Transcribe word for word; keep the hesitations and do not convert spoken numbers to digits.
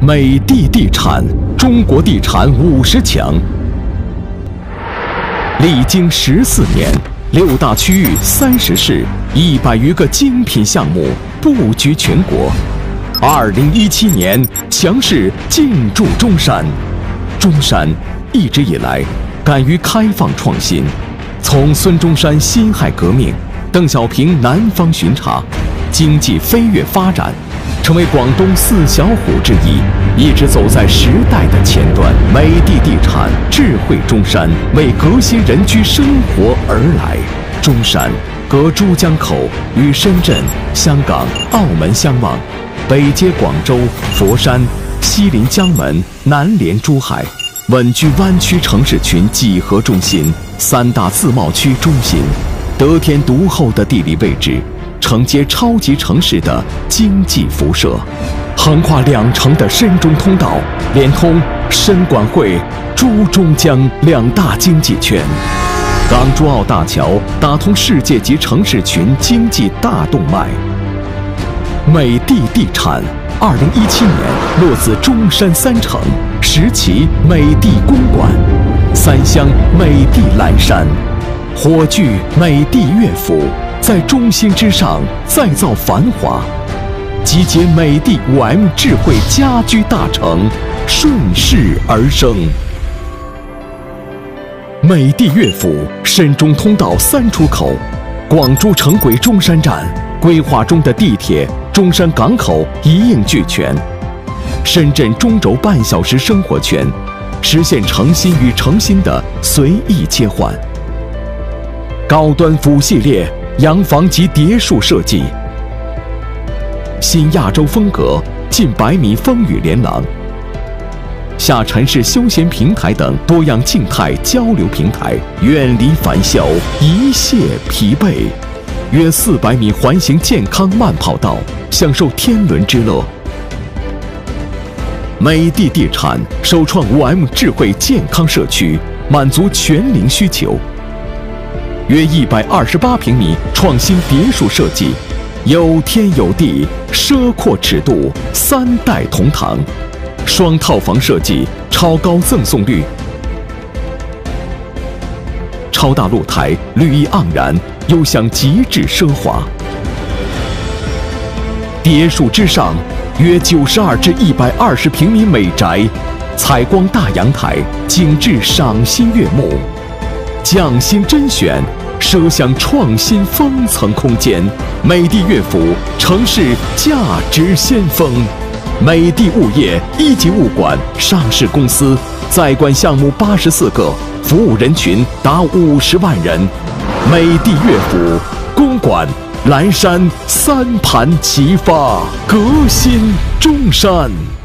美的地产，中国地产五十强。历经十四年，六大区域、三十市、一百余个精品项目布局全国。二零一七年，强势进驻中山。中山一直以来敢于开放创新，从孙中山辛亥革命、邓小平南方巡查，经济飞跃发展，成为广东四小虎之一，一直走在时代的前端。美的地产智慧中山，为革新人居生活而来。中山隔珠江口与深圳、香港、澳门相望，北接广州、佛山，西临江门，南连珠海，稳居湾区城市群几何中心、三大自贸区中心，得天独厚的地理位置，承接超级城市的经济辐射，横跨两城的深中通道，连通深管汇、珠中江两大经济圈。港珠澳大桥打通世界级城市群经济大动脉。美的地产，二零一七年落自中山三城，十期美的公馆，三乡美的蓝山，火炬美的乐府，在中心之上再造繁华，集结美的 五 M 智慧家居大城，顺势而生。美的乐府深中通道三出口，广珠城轨中山站，规划中的地铁中山港口一应俱全，深圳中轴半小时生活圈，实现城心与城心的随意切换。高端府系列洋房及别墅设计，新亚洲风格，近百米风雨连廊，下沉式休闲平台等多样静态交流平台，远离烦嚣，一卸疲惫。约四百米环形健康慢跑道，享受天伦之乐。美的地产首创 五 M 智慧健康社区，满足全龄需求。约一百二十八平米创新别墅设计，有天有地，奢阔尺度，三代同堂。双套房设计，超高赠送率，超大露台，绿意盎然，优享极致奢华。别墅之上，约九十二至一百二十平米美宅，采光大阳台，景致赏心悦目。匠心甄选，奢享创新封层空间。美的乐府，城市价值先锋。美的物业一级物管上市公司，在管项目八十四个，服务人群达五十万人。美的乐府公馆蓝山三盘齐发，革新中山。